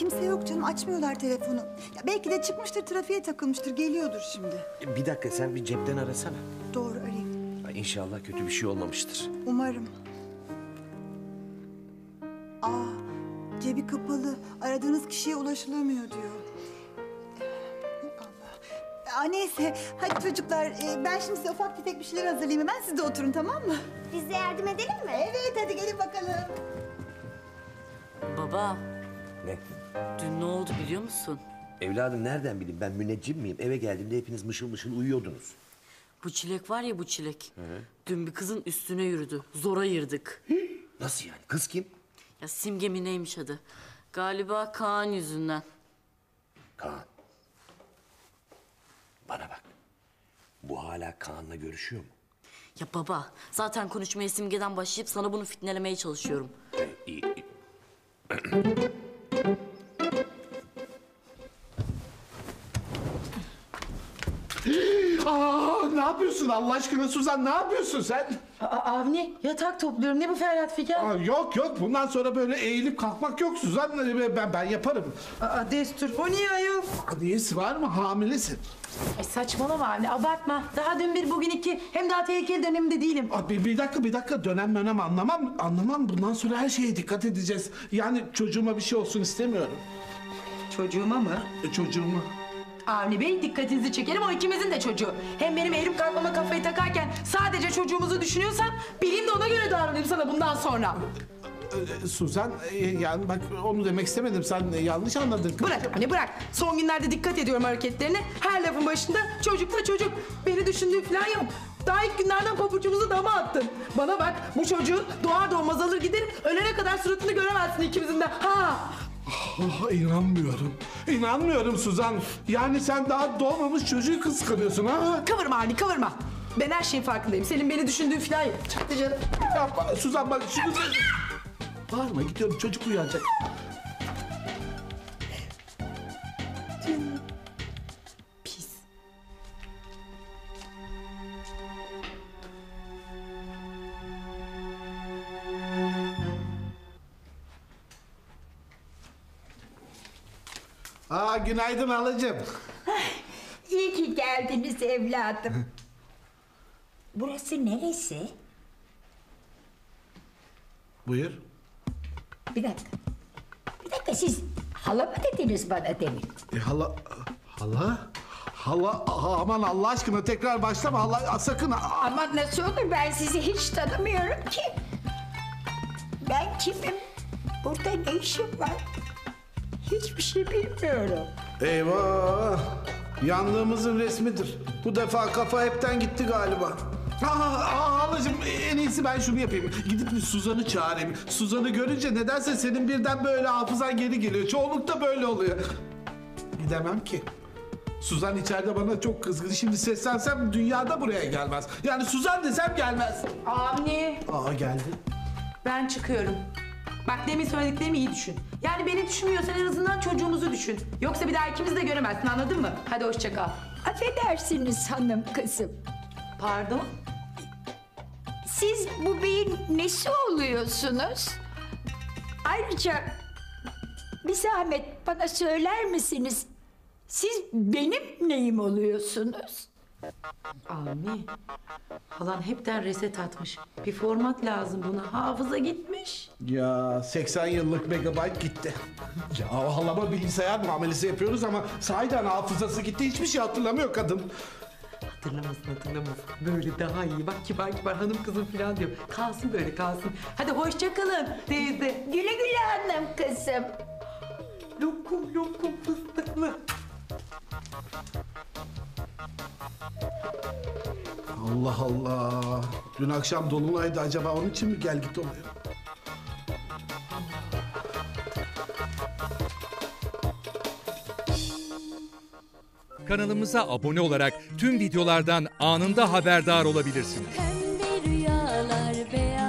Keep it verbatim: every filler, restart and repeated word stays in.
kimse yok canım, açmıyorlar telefonu. Ya belki de çıkmıştır, trafiğe takılmıştır, geliyordur şimdi. E, Bir dakika sen bir cepten arasana. Doğru, arayayım. Ha, İnşallah kötü bir şey olmamıştır. Umarım. Aa, cebi kapalı. Aradığınız kişiye ulaşılamıyor diyor. Allah. Aa, neyse, hadi çocuklar. e, Ben şimdi size ufak tefek bir şeyler hazırlayayım. Hemen siz de oturun, tamam mı? Biz de yardım edelim mi? Evet, hadi gelin bakalım. Baba, Ne? dün ne oldu biliyor musun? Evladım nereden bileyim, ben müneccim miyim? Eve geldiğimde hepiniz mışıl mışıl uyuyordunuz. Bu Çilek var ya bu Çilek. Dün bir kızın üstüne yürüdü. Zor ayırdık. Nasıl yani? Kız kim? Ya Simge mi neymiş adı? Galiba Kaan yüzünden. Kaan. Bana bak. Bu hala Kaan'la görüşüyor mu? Ya baba, zaten konuşmaya Simge'den başlayıp sana bunu fitnelemeye çalışıyorum. E, iyi, iyi. Aa, ne yapıyorsun Allah aşkına Suzan, ne yapıyorsun sen? Aa, Avni yatak topluyorum. Ne bu Ferhat Figen? Aa, yok yok, bundan sonra böyle eğilip kalkmak yok Suzan, ben, ben yaparım. Aa, destur. O niye ayol? Aa, niyesi var mı, hamilesin? Ay saçmalama Avni, abartma. Daha dün bir bugün iki. Hem daha tehlikeli dönemde değilim. Aa, bir, bir dakika bir dakika, dönem dönem anlamam anlamam, bundan sonra her şeye dikkat edeceğiz. Yani çocuğuma bir şey olsun istemiyorum. Çocuğuma mı? E, çocuğuma. Avni Bey, dikkatinizi çekerim, o ikimizin de çocuğu. Hem benim eğilip kalkmama kafayı takarken sadece çocuğumuzu düşünüyorsan bileyim de ona göre davranayım sana bundan sonra. Ee, Suzan, e, yani bak onu demek istemedim, sen e, yanlış anladın. Bırak Avni bırak. Son günlerde dikkat ediyorum hareketlerine. Her lafın başında çocukla çocuk. Beni düşündüğün falan yok. Daha ilk günlerden pabucumuzu dama attın. Bana bak, bu çocuğun doğar doğmaz alır giderim. Ölene kadar suratını göremezsin ikimizin de. Ha! Oh, inanmıyorum. İnanmıyorum Suzan. Yani sen daha doğmamış çocuğu kıskanıyorsun ha? Kıvırma Avni kıvırma. Ben her şeyin farkındayım. Senin beni düşündüğün falan yok. Hadi canım. Yapma Suzan, bak şunu... Bağırma, gidiyorum, çocuk uyanacak. Pis. Aa, günaydın halacığım. İyi ki geldiniz evladım. Burası neresi? Buyur. Bir dakika. Bir dakika, siz hala mı dediniz bana demin? E, hala... Hala? Hala... Aa, aman Allah aşkına tekrar başlama hala, sakın. Aa, Ama nasıl olur, ben sizi hiç tanımıyorum ki. Ben kimim? Burada ne işim var? Hiçbir şey bilmiyorum. Eyvah! Yandığımızın resmidir. Bu defa kafa hepten gitti galiba. Aa, aa, halacığım, en iyisi ben şunu yapayım. Gidip bir Suzan'ı çağırayım. Suzan'ı görünce nedense senin birden böyle hafızan geri geliyor. Çoğunlukta böyle oluyor. Gidemem ki. Suzan içeride bana çok kızgın. Şimdi seslensem dünyada buraya gelmez. Yani Suzan desem gelmez. Avni, Aa, geldi. ben çıkıyorum. Bak demin söylediklerimi iyi düşün. Yani beni düşünmüyorsan en azından çocuğumuzu düşün. Yoksa bir daha ikimiz de göremezsin, anladın mı? Hadi hoşça kal. Affedersiniz hanım kızım. Pardon? Siz bu beyin nesi oluyorsunuz? Ayrıca bir zahmet bana söyler misiniz? Siz benim neyim oluyorsunuz? Avni, halan hepten reset atmış. Bir format lazım buna. Hafıza gitmiş. Ya seksen yıllık megabayt gitti. Ya halama bilgisayar muamelesi yapıyoruz ama sahiden hafızası gitti. Hiçbir şey hatırlamıyor kadın. Hatırlamasın hatırlamasın. Böyle daha iyi. Bak kibar kibar hanım kızım falan diyor. Kalsın böyle kalsın. Hadi hoşça kalın teyze. Güle güle hanım kızım. Lokum lokum fıstıklı. Allah Allah. Dün akşam dolunaydı, acaba onun için mi gel git oluyor? Kanalımıza abone olarak tüm videolardan anında haberdar olabilirsiniz. Pembe rüyalar, beyaz